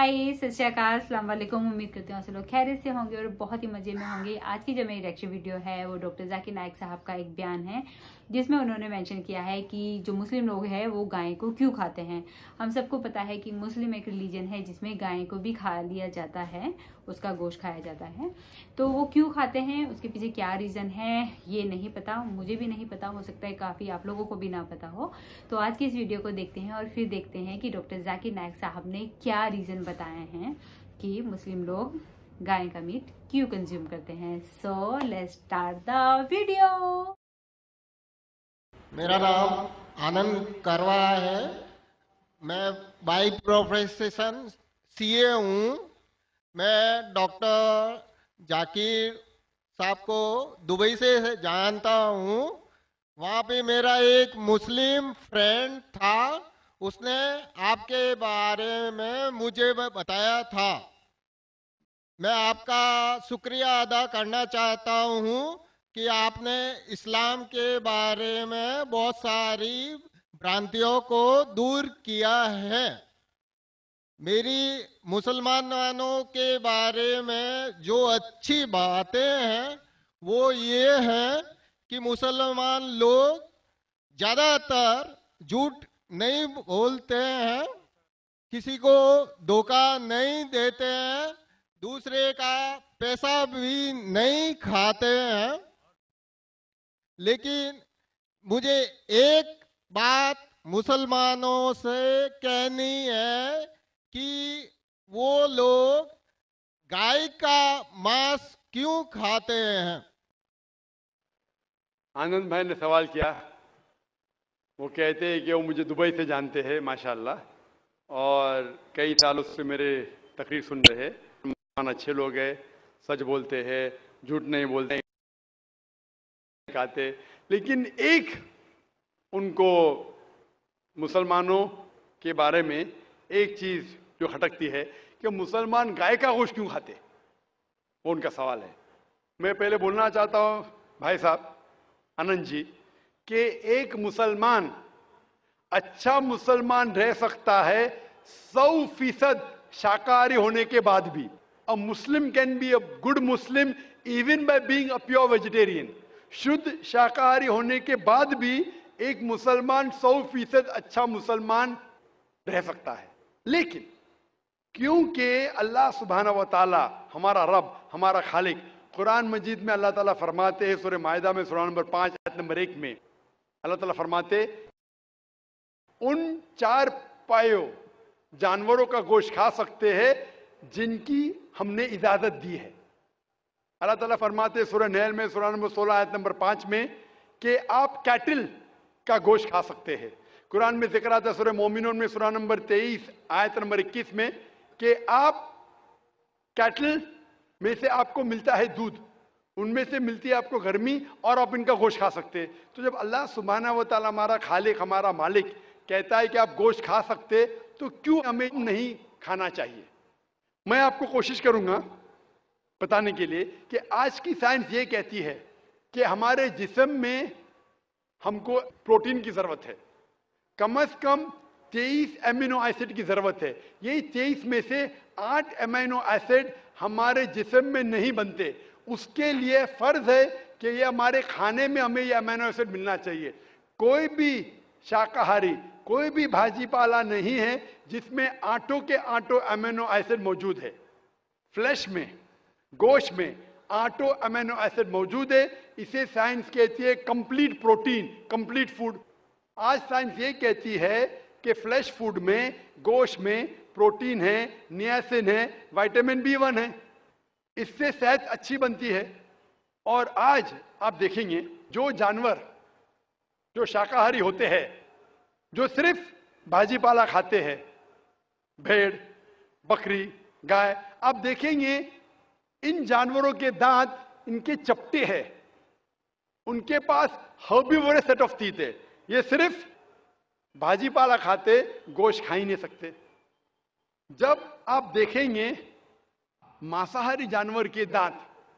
हाय, सत श्री अकाल, अस्सलाम वालेकुम। उम्मीद करती हूँ आप सब लोग खैरियत से होंगे और बहुत ही मजे में होंगे। आज की जो मेरी रिएक्शन वीडियो है वो डॉक्टर जाकिर नाइक साहब का एक बयान है जिसमें उन्होंने मेंशन किया है कि जो मुस्लिम लोग हैं वो गाय को क्यों खाते हैं। हम सबको पता है कि मुस्लिम एक रिलीजन है जिसमें गाय को भी खा लिया जाता है, उसका गोश्त खाया जाता है। तो वो क्यों खाते हैं, उसके पीछे क्या रीजन है ये नहीं पता, मुझे भी नहीं पता, हो सकता है काफी आप लोगों को भी ना पता हो। तो आज की इस वीडियो को देखते हैं और फिर देखते हैं कि डॉक्टर जाकिर नाइक साहब ने क्या रीजन बताए हैं कि मुस्लिम लोग गाय का मीट क्यों कंज्यूम करते हैं। So let's start the video. मेरा नाम आनंद करवा है। मैं बाय प्रोफेशन सीए हूँ। मैं डॉक्टर जाकिर साहब को दुबई से जानता हूँ। वहाँ पे मेरा एक मुस्लिम फ्रेंड था, उसने आपके बारे में मुझे बताया था। मैं आपका शुक्रिया अदा करना चाहता हूँ कि आपने इस्लाम के बारे में बहुत सारी भ्रांतियों को दूर किया है। मेरी मुसलमानों के बारे में जो अच्छी बातें हैं वो ये हैं कि मुसलमान लोग ज़्यादातर झूठ नहीं बोलते हैं, किसी को धोखा नहीं देते हैं, दूसरे का पैसा भी नहीं खाते हैं। लेकिन मुझे एक बात मुसलमानों से कहनी है कि वो लोग गाय का मांस क्यों खाते हैं। आनंद भाई ने सवाल किया। वो कहते हैं कि वो मुझे दुबई से जानते हैं माशाल्लाह, और कई सालों से मेरे तकरीर सुन रहे हैं। मुसलमान अच्छे लोग हैं, सच बोलते हैं, झूठ नहीं बोलते, खाते। लेकिन एक उनको मुसलमानों के बारे में एक चीज जो खटकती है कि मुसलमान गाय का गोश्त क्यों खाते, वो उनका सवाल है। मैं पहले बोलना चाहता हूं भाई साहब आनंद जी कि एक मुसलमान अच्छा मुसलमान रह सकता है 100% शाकाहारी होने के बाद भी। A Muslim can be a good Muslim even by being a pure vegetarian. शुद्ध शाकाहारी होने के बाद भी एक मुसलमान 100% अच्छा मुसलमान रह सकता है। लेकिन क्योंकि अल्लाह सुब्हानहू व तआला हमारा रब, हमारा खालिक, कुरान मजीद में अल्लाह ताला फरमाते हैं, सूरह मायदा में सूरा नंबर 5 आयत नंबर 1 में अल्लाह ताला फरमाते, उन 4 पायों जानवरों का गोश्त खा सकते हैं जिनकी हमने इजाजत दी है। अल्लाह ताला फरमाते सूरह नहल में सूरा नंबर 16 आयत नंबर 5 में कि आप कैटल का गोश्त खा सकते हैं। कुरान में जिक्र आता है सूरह मोमिनून में सूरा नंबर 23 आयत नंबर 21 में कि आप कैटल में से आपको मिलता है दूध, उनमें से मिलती है आपको गर्मी, और आप इनका गोश्त खा सकते हैं। तो जब अल्लाह सुब्हानहू व तआला हमारा खालिक, हमारा मालिक कहता है कि आप गोश्त खा सकते, तो क्यों हमें नहीं खाना चाहिए। मैं आपको कोशिश करूंगा बताने के लिए कि आज की साइंस ये कहती है कि हमारे जिस्म में हमको प्रोटीन की जरूरत है, कम से कम 23 एमिनो एसिड की जरूरत है। यही 23 में से 8 एमिनो एसिड हमारे जिस्म में नहीं बनते। उसके लिए फर्ज है कि ये हमारे खाने में हमें ये एमिनो एसिड मिलना चाहिए। कोई भी शाकाहारी, कोई भी भाजी पाला नहीं है जिसमें आटों के आटो एमिनो एसिड मौजूद है। फ्लैश में, गोश्त में आटो एमिनो एसिड मौजूद है। इसे साइंस कहती है कंप्लीट प्रोटीन, कंप्लीट फूड। आज साइंस ये कहती है कि फ्लैश फूड में, गोश्त में प्रोटीन है, नियासिन है, विटामिन B1 है, इससे सेहत अच्छी बनती है। और आज आप देखेंगे जो जानवर जो शाकाहारी होते हैं, जो सिर्फ भाजी पाला खाते हैं, भेड़, बकरी, गाय, आप देखेंगे इन जानवरों के दांत इनके चपटे हैं, उनके पास हर्बिवोरस सेट ऑफ टीथ है। ये सिर्फ भाजी पाला खाते, गोश्त खा ही नहीं सकते। जब आप देखेंगे मांसाहारी जानवर के दांत,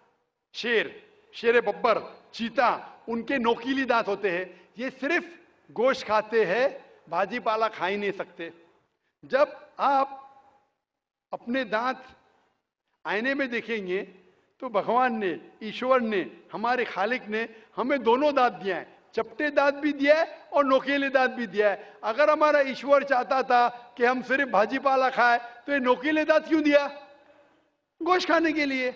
शेर बब्बर, चीता, उनके नोकीली दांत होते हैं। ये सिर्फ गोश्त खाते हैं, भाजी पाला खा ही नहीं सकते। जब आप अपने दांत आईने में देखेंगे तो भगवान ने, ईश्वर ने, हमारे खालिक ने हमें दोनों दांत दिया है, चपटे दांत भी दिया है और नोकीले दांत भी दिया है। अगर हमारा ईश्वर चाहता था कि हम सिर्फ भाजी पाला खाए तो ये नोकीले दांत क्यों दिया? गोश्त खाने के लिए।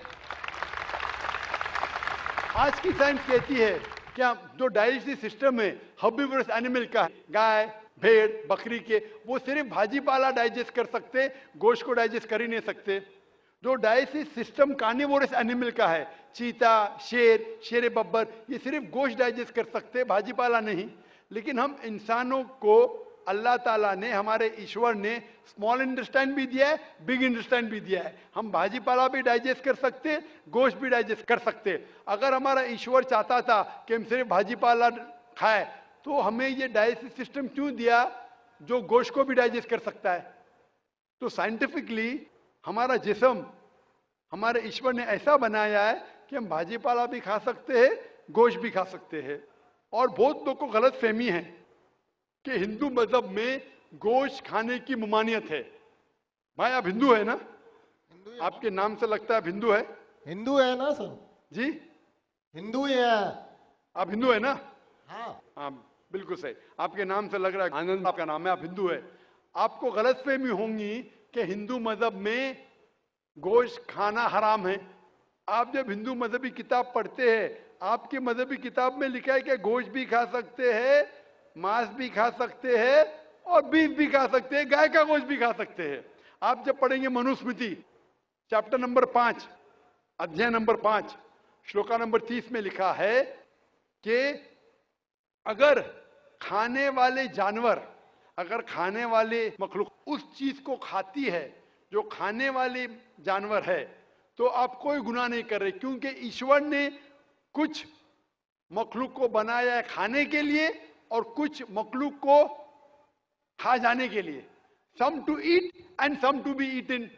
आज की साइंस कहती है कि जो डाइजेस्टिव सिस्टम है हर्बिवरस एनिमल का, गाय, भेड़, बकरी के, वो सिर्फ भाजी पाला डाइजेस्ट कर सकते, गोश्त को डाइजेस्ट कर ही नहीं सकते। जो डाइजेस्टिव सिस्टम कार्निवोरस एनिमल का है, चीता, शेर, शेर बब्बर, ये सिर्फ गोश्त डाइजेस्ट कर सकते, भाजी पाला नहीं। लेकिन हम इंसानों को अल्लाह ताला ने, हमारे ईश्वर ने स्मॉल इंटेस्टाइन भी दिया है, बिग इंटेस्टाइन भी दिया है। हम भाजी पाला भी डाइजेस्ट कर सकते, गोश्त भी डाइजेस्ट कर सकते। अगर हमारा ईश्वर चाहता था कि हम सिर्फ भाजी पाला खाए तो हमें ये डाइजेस्टिव सिस्टम क्यों दिया जो गोश्त को भी डाइजेस्ट कर सकता है? तो साइंटिफिकली हमारा जिस्म हमारे ईश्वर ने ऐसा बनाया है कि हम भाजी पाला भी खा सकते हैं, गोश्त भी खा सकते हैं। और बहुत लोगों को गलत फहमी है कि हिंदू मजहब में गोश्त खाने की ममानियत है। भाई आप हिंदू है ना? हिंदू है। आपके नाम से लगता है आप हिंदू है। हिंदू है ना सर? जी हिंदू ही है। आप हिंदू है ना? हाँ हाँ बिल्कुल सही, आपके नाम से लग रहा है आनंद आपका नाम है, आप हिंदू है। आपको गलतफहमी होंगी कि हिंदू मजहब में गोश्त खाना हराम है। आप जब हिंदू मजहबी किताब पढ़ते हैं, आपकी मजहबी किताब में लिखा है कि गोश्त भी खा सकते हैं, मांस भी खा सकते हैं और बीफ भी खा सकते हैं, गाय का गोश्त भी खा सकते हैं। आप जब पढ़ेंगे मनुस्मृति चैप्टर नंबर 5 अध्याय नंबर 5 श्लोका नंबर 30 में लिखा है कि अगर खाने वाले जानवर, अगर खाने वाले मखलूक उस चीज को खाती है जो खाने वाले जानवर है, तो आप कोई गुनाह नहीं कर रहे, क्योंकि ईश्वर ने कुछ मखलूक को बनाया है खाने के लिए और कुछ मखलूक को खा जाने के लिए। Some to eat and some to be eaten.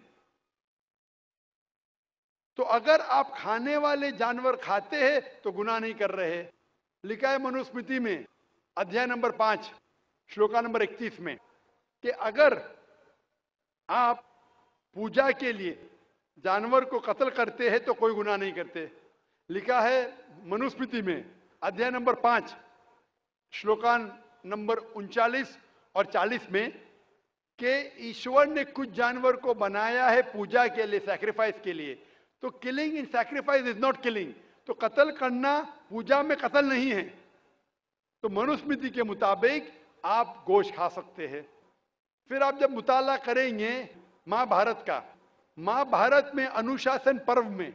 तो अगर आप खाने वाले जानवर खाते हैं तो गुनाह नहीं कर रहे। लिखा है मनुस्मृति में अध्याय नंबर 5 श्लोका नंबर 31 में कि अगर आप पूजा के लिए जानवर को कत्ल करते हैं तो कोई गुनाह नहीं करते। लिखा है मनुस्मृति में अध्याय नंबर 5 श्लोका नंबर 39 और 40 में कि ईश्वर ने कुछ जानवर को बनाया है पूजा के लिए, सैक्रिफाइस के लिए। तो killing in sacrifice is not killing. तो कत्ल करना पूजा में कत्ल नहीं है। तो मनुस्मृति के मुताबिक आप गोश्त खा सकते हैं। फिर आप जब मुताला करेंगे महाभारत का, महाभारत में अनुशासन पर्व में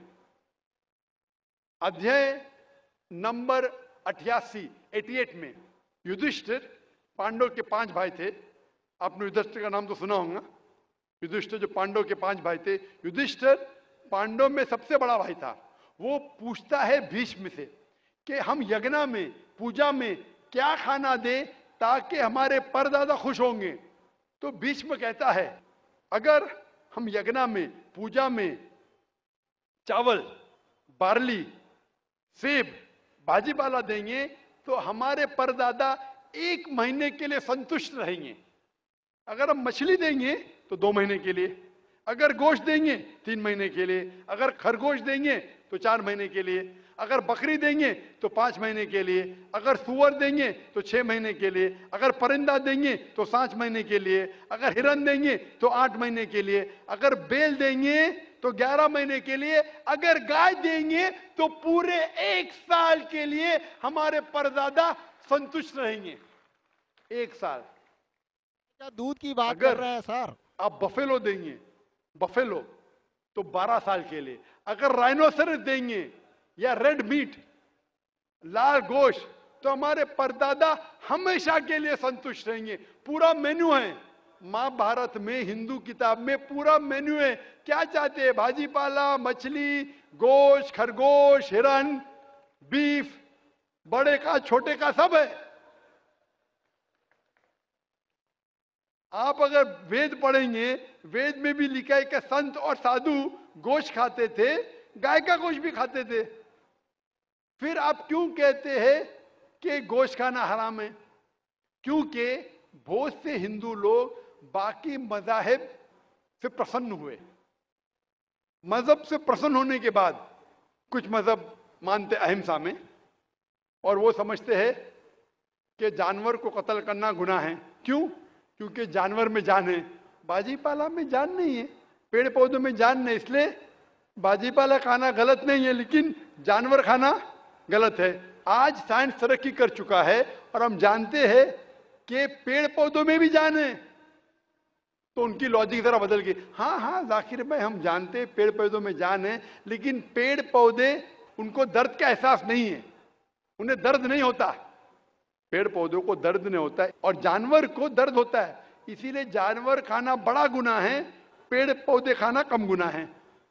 अध्याय नंबर 88 में युधिष्ठिर, पांडव के 5 भाई थे, आपने युधिष्ठिर का नाम तो सुना होगा। युधिष्ठिर जो पांडव के 5 भाई थे, युधिष्ठिर पांडव में सबसे बड़ा भाई था। वो पूछता है भीष्म से कि हम यज्ञ में, पूजा में क्या खाना दे ताकि हमारे परदादा खुश होंगे। तो भीष्म कहता है अगर हम यज्ञ में, पूजा में चावल, बार्ली, सेब, भाजी पाला देंगे तो हमारे परदादा 1 महीने के लिए संतुष्ट रहेंगे। अगर हम मछली देंगे तो 2 महीने के लिए, अगर गोश्त देंगे 3 महीने के लिए, अगर खरगोश देंगे तो 4 महीने के लिए, अगर बकरी देंगे तो 5 महीने के लिए, अगर सुअर देंगे तो 6 महीने के लिए, अगर परिंदा देंगे तो 7 महीने के लिए, अगर हिरन देंगे तो 8 महीने के लिए, अगर बैल देंगे तो 11 महीने के लिए, अगर गाय देंगे तो पूरे 1 साल के लिए हमारे परदादा संतुष्ट रहेंगे। 1 साल। क्या दूध की बात कर रहे हैं सर? आप बफेलो देंगे, बफेलो तो 12 साल के लिए, अगर राइनोसरस देंगे या रेड मीट, लाल गोश्त, तो हमारे परदादा हमेशा के लिए संतुष्ट रहेंगे। पूरा मेन्यू है महाभारत में, हिंदू किताब में पूरा मेन्यू है। क्या चाहते हैं? भाजी पाला, मछली, गोश्त, खरगोश, हिरन, बीफ, बड़े का छोटे का सब है। आप अगर वेद पढ़ेंगे, वेद में भी लिखा है कि संत और साधु गोश्त खाते थे, गाय का गोश्त भी खाते थे। फिर आप क्यों कहते हैं कि गोश्त खाना हराम है? क्योंकि बहुत से हिंदू लोग बाकी मजाहिब से प्रसन्न हुए। मजहब से प्रसन्न होने के बाद कुछ मजहब मानते अहिंसा में, और वो समझते हैं कि जानवर को कत्ल करना गुनाह है। क्यों? क्योंकि जानवर में जान है, बाजीपाला में जान नहीं है, पेड़ पौधों में जान नहीं, इसलिए बाजीपाला खाना गलत नहीं है, लेकिन जानवर खाना गलत है। आज साइंस तरक्की कर चुका है और हम जानते हैं कि पेड़ पौधों में भी जान है, तो उनकी लॉजिक जरा बदल गई। हाँ हाँ जाकिर भाई, हम जानते हैं पेड़ पौधों में जान है, लेकिन पेड़ पौधे उनको दर्द का एहसास नहीं है, उन्हें दर्द नहीं होता, पेड़ पौधों को दर्द नहीं होता है, और जानवर को दर्द होता है। इसीलिए जानवर खाना बड़ा गुनाह है, पेड़ पौधे खाना कम गुनाह है।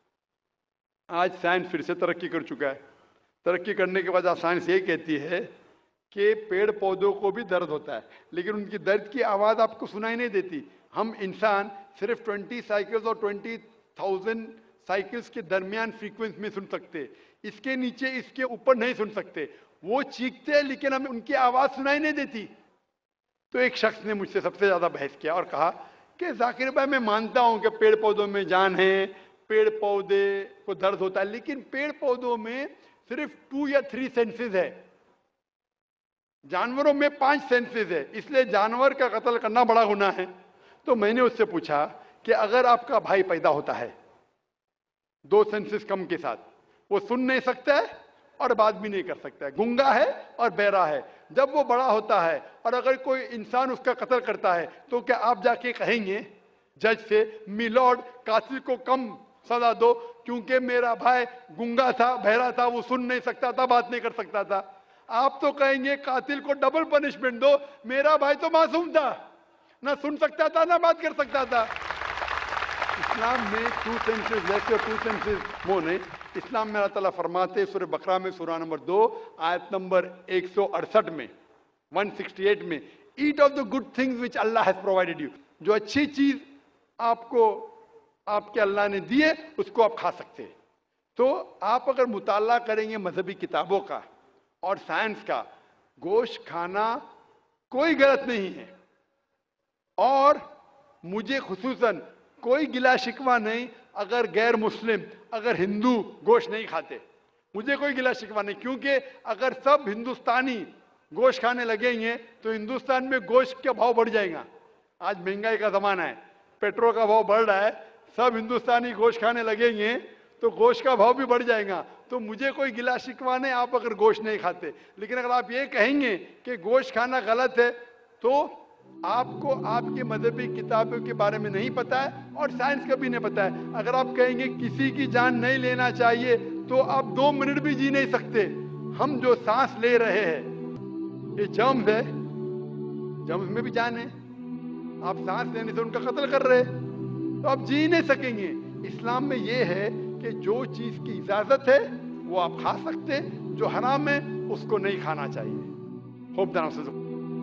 आज साइंस फिर से तरक्की कर चुका है। तरक्की करने के बाद साइंस ये कहती है कि पेड़ पौधों को भी दर्द होता है, लेकिन उनकी दर्द की आवाज आपको सुनाई नहीं देती। हम इंसान सिर्फ 20 साइकिल्स और 20,000 साइकिल्स के दरमियान फ्रीक्वेंसी में सुन सकते, इसके नीचे इसके ऊपर नहीं सुन सकते। वो चीखते हैं लेकिन हमें उनकी आवाज सुनाई नहीं देती। तो एक शख्स ने मुझसे सबसे ज्यादा बहस किया और कहा कि जाकिर भाई, मैं मानता हूं कि पेड़ पौधों में जान है, पेड़ पौधे को दर्द होता है, लेकिन पेड़ पौधों में सिर्फ 2 या 3 सेंसेस है, जानवरों में 5 सेंसेस है, इसलिए जानवर का कत्ल करना बड़ा गुनाह है। तो मैंने उससे पूछा कि अगर आपका भाई पैदा होता है 2 सेंसेस कम के साथ, वो सुन नहीं सकता है और बात भी नहीं कर सकता है, गूंगा है और बहरा है, जब वो बड़ा होता है और अगर कोई इंसान उसका कत्ल करता है, तो क्या आप जाके कहेंगे जज से, मिलॉर्ड कातिल को कम सजा दो क्योंकि मेरा भाई गूंगा था, बहरा था, वो सुन नहीं सकता था, बात नहीं कर सकता था? आप तो कहेंगे कातिल को डबल पनिशमेंट दो, मेरा भाई तो मासूम था, ना सुन सकता था ना बात कर सकता था। इस्लाम में 2 सेंसेस लेस और 2 सेंसेस मोर नहीं। इस्लाम में अल्लाह ताला फरमाते सूरह बकरा में सूरह नंबर 2 आयत नंबर 168 में 168 में, eat of the good things which Allah has provided you, जो अच्छी चीज आपको आपके अल्लाह ने दी है उसको आप खा सकते हैं। तो आप अगर मुताला करेंगे मजहबी किताबों का और साइंस का, गोश्त खाना कोई गलत नहीं है, और मुझे खुसूसन कोई गिला शिकवा नहीं अगर गैर मुस्लिम, अगर हिंदू गोश्त नहीं खाते, मुझे कोई गिला शिकवा नहीं, क्योंकि अगर सब हिंदुस्तानी गोश्त खाने लगेंगे तो हिंदुस्तान में गोश्त का भाव बढ़ जाएगा। आज महंगाई का जमाना है, पेट्रोल का भाव बढ़ रहा है, सब हिंदुस्तानी गोश्त खाने लगेंगे तो गोश्त का भाव भी बढ़ जाएगा। तो मुझे कोई गिला शिकवा नहीं आप अगर गोश्त नहीं खाते, लेकिन अगर आप ये कहेंगे कि गोश्त खाना गलत है तो आपको आपके मजहबी किताबों के बारे में नहीं पता है और साइंस का भी नहीं पता है। अगर आप कहेंगे किसी की जान नहीं लेना चाहिए तो आप 2 मिनट भी जी नहीं सकते। हम जो सांस ले रहे हैं ये जर्म्स है, जर्म्स में भी जान है, आप सांस लेने से उनका कत्ल कर रहे हैं तो आप जी नहीं सकेंगे। इस्लाम में ये है कि जो चीज की इजाजत है वो आप खा सकते हैं, जो हराम है उसको नहीं खाना चाहिए। Hope that.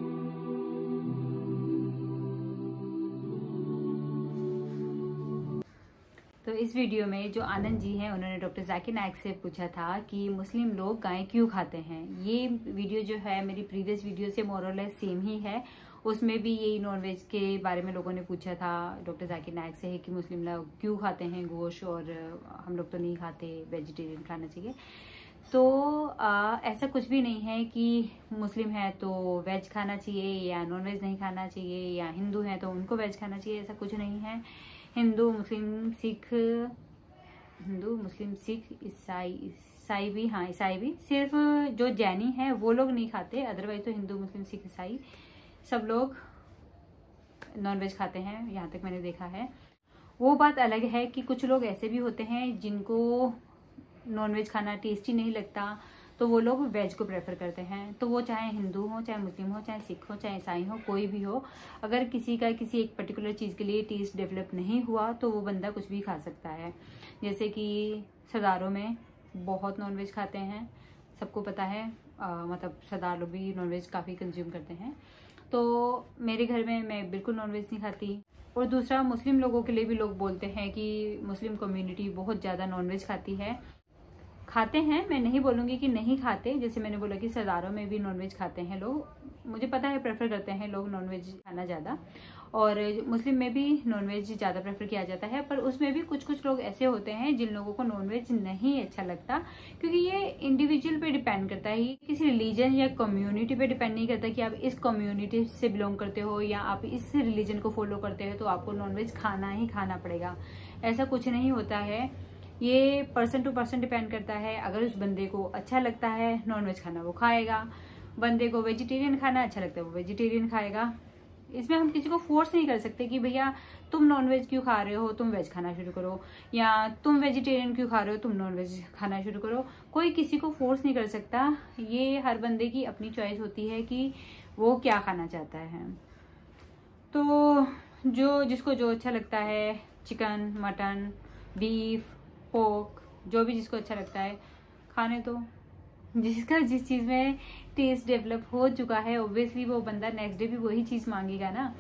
तो इस वीडियो में जो आनंद जी हैं उन्होंने डॉक्टर जाकिर नाइक से पूछा था कि मुस्लिम लोग गाय क्यों खाते हैं। ये वीडियो जो है मेरी प्रीवियस वीडियो से मोर और लेस सेम ही है, उसमें भी यही नॉनवेज के बारे में लोगों ने पूछा था डॉक्टर जाकिर नाइक से कि मुस्लिम लोग क्यों खाते हैं गोश्त और हम लोग तो नहीं खाते, वेजिटेरियन खाना चाहिए। तो ऐसा कुछ भी नहीं है कि मुस्लिम है तो वेज खाना चाहिए या नॉन वेज नहीं खाना चाहिए, या हिंदू है तो उनको वेज खाना चाहिए, ऐसा कुछ नहीं है। हिंदू मुस्लिम सिख ईसाई भी, हाँ ईसाई भी, सिर्फ जो जैनी है वो लोग नहीं खाते, अदरवाइज तो हिंदू मुस्लिम सिख ईसाई सब लोग नॉनवेज खाते हैं, यहाँ तक मैंने देखा है। वो बात अलग है कि कुछ लोग ऐसे भी होते हैं जिनको नॉनवेज खाना टेस्टी नहीं लगता तो वो लोग वेज को प्रेफर करते हैं। तो वो चाहे हिंदू हो, चाहे मुस्लिम हो, चाहे सिख हो, चाहे ईसाई हो, कोई भी हो, अगर किसी का किसी एक पर्टिकुलर चीज़ के लिए टेस्ट डेवलप नहीं हुआ तो वो बंदा कुछ भी खा सकता है। जैसे कि सरदारों में बहुत नॉनवेज खाते हैं, सबको पता है, मतलब सरदार लोग भी नॉनवेज काफ़ी कंज्यूम करते हैं। तो मेरे घर में मैं बिल्कुल नॉनवेज नहीं खाती। और दूसरा, मुस्लिम लोगों के लिए भी लोग बोलते हैं कि मुस्लिम कम्युनिटी बहुत ज़्यादा नॉनवेज खाती है। खाते हैं, मैं नहीं बोलूंगी कि नहीं खाते। जैसे मैंने बोला कि सरदारों में भी नॉनवेज खाते हैं लोग, मुझे पता है प्रेफर करते हैं लोग नॉनवेज खाना ज़्यादा, और मुस्लिम में भी नॉनवेज ज़्यादा प्रेफर किया जाता है। पर उसमें भी कुछ कुछ लोग ऐसे होते हैं जिन लोगों को नॉनवेज नहीं अच्छा लगता, क्योंकि ये इंडिविजुअल पे डिपेंड करता है। ये किसी रिलीजन या कम्युनिटी पे डिपेंड नहीं करता कि आप इस कम्युनिटी से बिलोंग करते हो या आप इस रिलीजन को फॉलो करते हो तो आपको नॉनवेज खाना ही खाना पड़ेगा। ऐसा कुछ नहीं होता है, ये पर्सन टू पर्सन डिपेंड करता है। अगर उस बंदे को अच्छा लगता है नॉनवेज खाना वो खाएगा, बंदे को वेजिटेरियन खाना अच्छा लगता है वो वेजिटेरियन खाएगा। इसमें हम किसी को फोर्स नहीं कर सकते कि भैया तुम नॉनवेज क्यों खा रहे हो, तुम वेज खाना शुरू करो, या तुम वेजिटेरियन क्यों खा रहे हो, तुम नॉनवेज खाना शुरू करो। कोई किसी को फोर्स नहीं कर सकता, ये हर बंदे की अपनी चॉइस होती है कि वो क्या खाना चाहता है। तो जो जिसको जो अच्छा लगता है, चिकन, मटन, बीफ, पोर्क, जो भी जिसको अच्छा लगता है खाने तो। जिसका जिस चीज़ में टेस्ट डेवलप हो चुका है ऑब्वियसली वो बंदा नेक्स्ट डे भी वही चीज़ मांगेगा ना।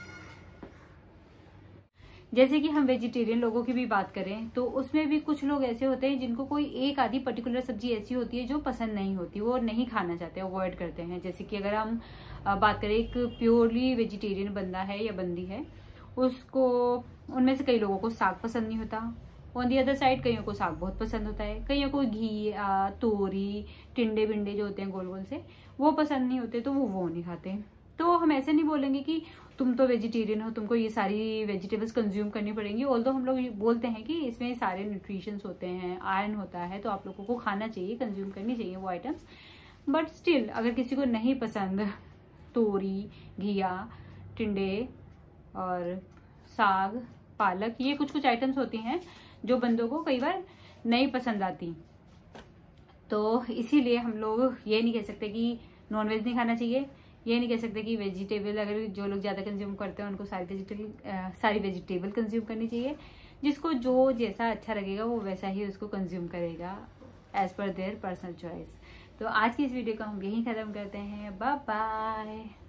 जैसे कि हम वेजिटेरियन लोगों की भी बात करें तो उसमें भी कुछ लोग ऐसे होते हैं जिनको कोई एक आधी पर्टिकुलर सब्जी ऐसी होती है जो पसंद नहीं होती, वो नहीं खाना चाहते, अवॉइड करते हैं। जैसे कि अगर हम बात करें एक प्योरली वेजिटेरियन बंदा है या बंदी है, उसको उनमें से कई लोगों को साग पसंद नहीं होता। ऑन दी अदर साइड कईयों को साग बहुत पसंद होता है, कईयों को घी, तोरी, टिंडे बिंडे जो होते हैं गोल गोल से वो पसंद नहीं होते, तो वो नहीं खाते। तो हम ऐसे नहीं बोलेंगे कि तुम तो वेजिटेरियन हो, तुमको ये सारी वेजिटेबल्स कंज्यूम करनी पड़ेंगी। ऑल्दो हम लोग बोलते हैं कि इसमें सारे न्यूट्रिशंस होते हैं, आयरन होता है, तो आप लोगों को खाना चाहिए, कंज्यूम करनी चाहिए वो आइटम्स। बट स्टिल अगर किसी को नहीं पसंद तोरी, घिया, टिंडे और साग, पालक, ये कुछ कुछ आइटम्स होती हैं जो बंदों को कई बार नहीं पसंद आती, तो इसीलिए हम लोग ये नहीं कह सकते कि नॉनवेज नहीं खाना चाहिए, ये नहीं कह सकते कि वेजिटेबल, अगर जो लोग ज़्यादा कंज्यूम करते हैं उनको सारी वेजिटेबल कंज्यूम करनी चाहिए। जिसको जो जैसा अच्छा लगेगा वो वैसा ही उसको कंज्यूम करेगा as per their personal choice. तो आज की इस वीडियो को हम यहीं ख़त्म करते हैं। Bye bye.